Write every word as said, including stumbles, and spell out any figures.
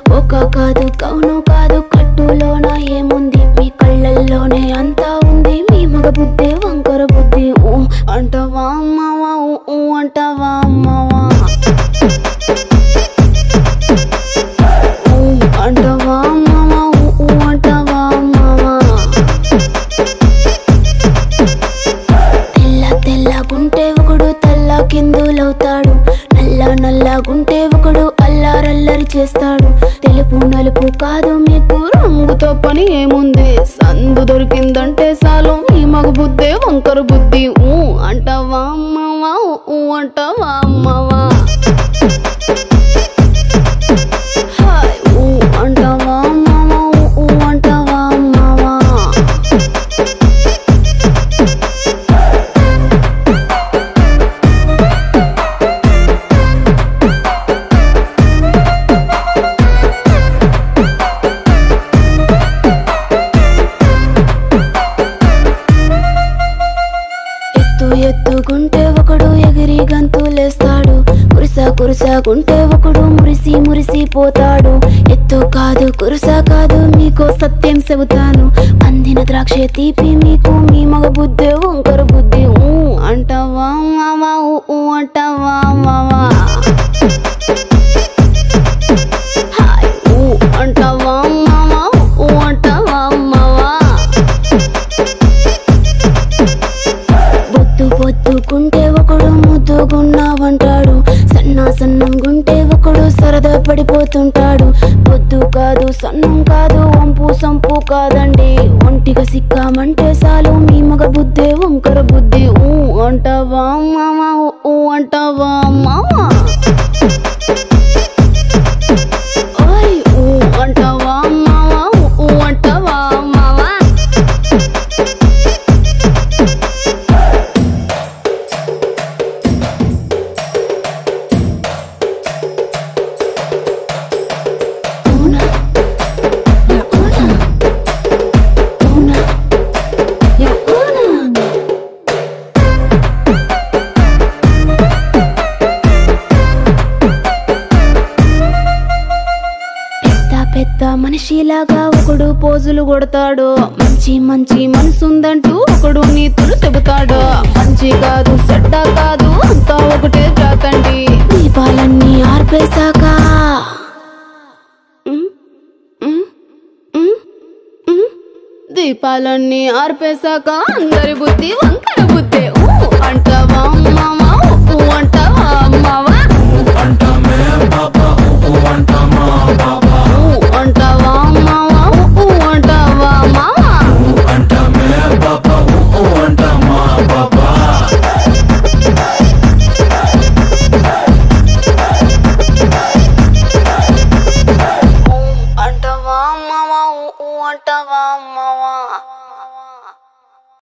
ఒక కాదు కౌను కాదు కట్టులోన ఏముంది మీ కళ్ళల్లోనే అంతా ఉంది మీ మగ బుద్ధి వంకర బుద్ధి ఊ అంటావా అమ్మవా ఊ అంటావా అమ్మవా ఊ అంటావా అమ్మవా ఊ అంటావా అమ్మవా తెల్ల తెల్లగుంటే ఒకడు తెల్ల కిందులవుతాడు నల్ల నల్లగుంటే ఒకడు అల్లారల్లరి చేస్తాడు తెలుపు నలుపు కాదు మీకు రంగుతో పని ఏముంది సందు దొరికిందంటే చాలు మీ మగ బుద్ధే వంకర బుద్ధి ఊ అంటావా అమ్మవా ఊ అంటావా అమ్మవా హాయ్ ఊ అంటావా అమ్మవా ఊ అంటావా అమ్మవా ఎత్తుకుంటే ఒకడు ఎగిరి గంతులేస్తాడు కురుస కురుసకుంటే ఒకడు మురిసి మురిసి పోతాడు ఎత్తు కాదు కురుస కాదు మీకు సత్యం చెబుతాను అందిన ద్రాక్ష తీపి మీకు మీ మగ బుద్ధి వంకర బుద్ధి ఊ అంటావా మావా ఊ అంటావా మావా హాయ్ ఊ అంటావా మావా ఊ అంటావా మావా బొద్దు బొద్దుకుంటే ఒకడు ముద్దుగున్నావంటాడు సన్నా సన్నం గుంటే ఒకడు సరదా పడిపోతుంటాడు బొద్దు కాదు సన్నం కాదు వంపు సంపు కాదండి ఒంటిగా సిక్కామంటే చాలు మీ మగ బుద్ధే వంకర బుద్ధి ఊ అంటావా మావా ఊ అంటావా మావా ఓయ్ ఊ అంటావా మావా ఊ అంటావా మావా పెద్ద మనిషిలాగా ఒకడు పోజులు కొడతాడు మంచి మంచి మనసుందంటూ ఒకడు నీతులు చెబుతాడు మంచి కాదు చెడ్డ కాదు అంతా ఒకటే జాతండి దీపాలన్నీ ఆర్పేశాక దీపాలన్నీ ఆర్పేశాక అందరి బుద్ధి వంకర బుద్ధి